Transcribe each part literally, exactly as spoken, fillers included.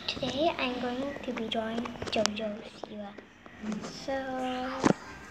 Today I'm going to be drawing JoJo Siwa. So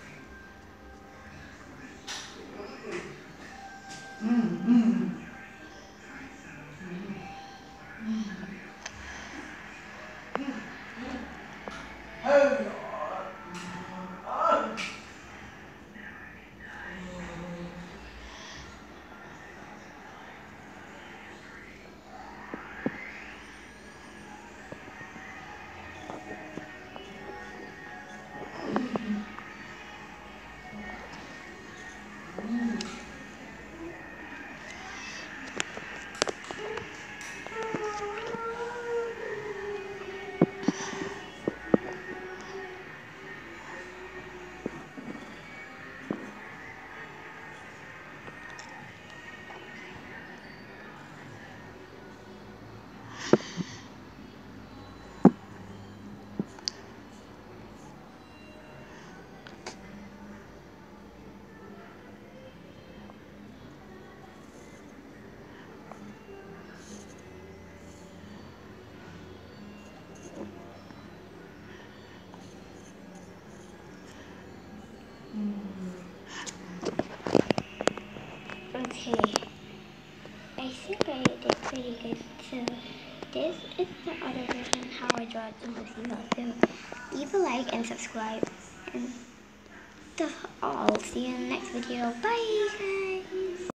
okay, I think I did pretty good. So this is the other version how I draw JoJo Siwa. So leave a like and subscribe, and that's all. See you in the next video. Bye guys.